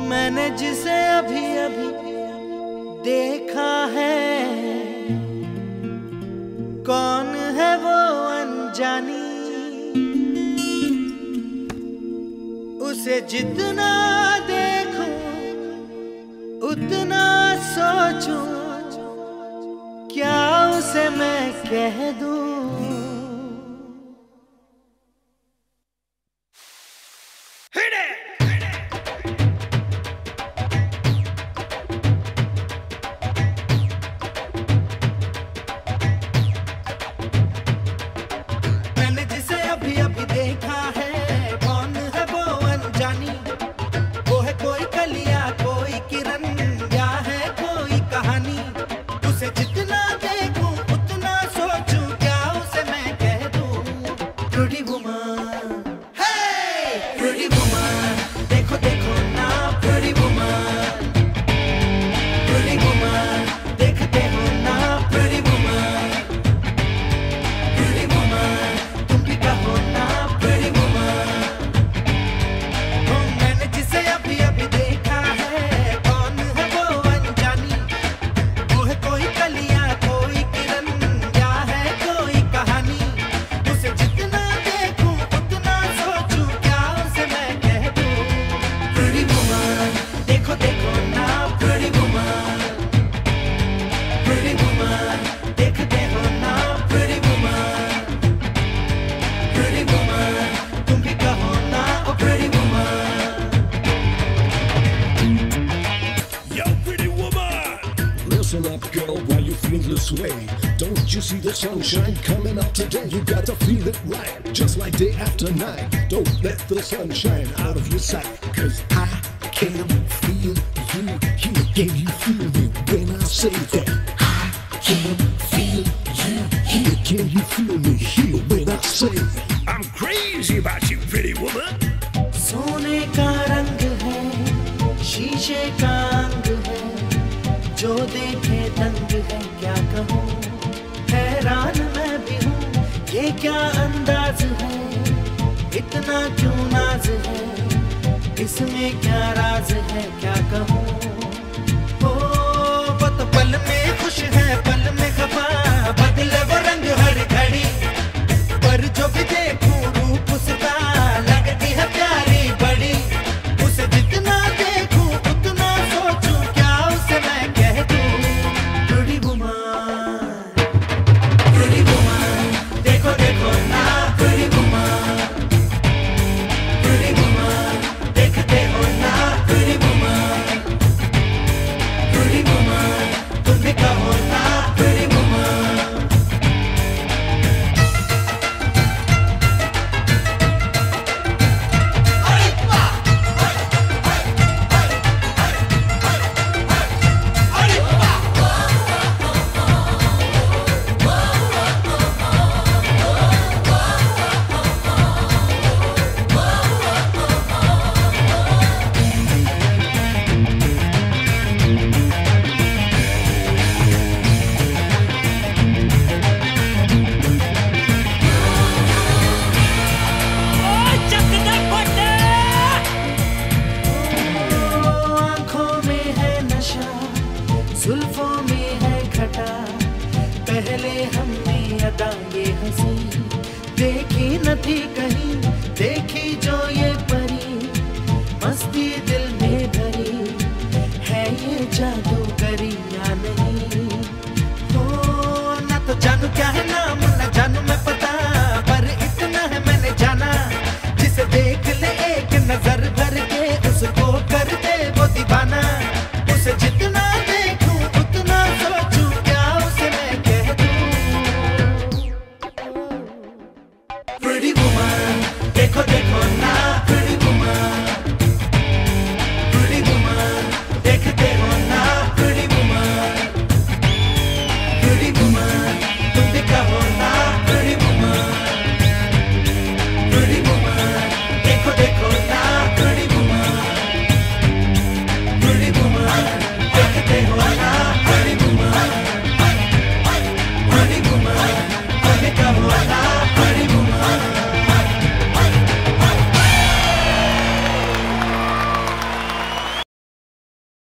मैंने जिसे अभी अभी देखा है, कौन है वो अनजानी। उसे जितना देखूं उतना सोचूं, क्या उसे मैं कह दूं। Don't you see the sunshine coming up today? You gotta feel it right, just like day after night. Don't let the sunshine out of your sight, 'cause I can feel you here. Can you feel me when I say that? I can feel you here. Can you feel me here when I say that? I'm crazy about you, pretty woman. सोने का रंग है, शीशे का अंग है, जो देखे दंग है। क्या कहूँ, हैरान मैं भी हूँ, ये क्या अंदाज है, इतना क्यों नाज है, इसमें क्या राज है। क्या कहूँ, ओ वो तो पल में खुश है, पल में खफा, बदले वो रंग हर घड़ी। पर जो भी देखूं रूप उसका, लगती है प्यारी बड़ी। उसे जितना देखूं उतना सोचूं, क्या उसे मैं कह दूं। Pretty woman, pretty woman, देखो देखो ना pretty woman, pretty woman, देखते हो ना pretty woman, pretty woman, तुम भी कहो ना pretty woman। जुल्फों में है घटा, पहले हमने अदा ये हंसी देखी न थी कहीं, देखी जो ये परी, मस्ती दिल में भरी है, ये जादूगरी या नहीं। हो ना तो जानू क्या है नाम, ना जानू मैं पता, पर इतना है मैंने जाना, जिसे देख ले एक नजर भर के उसको कर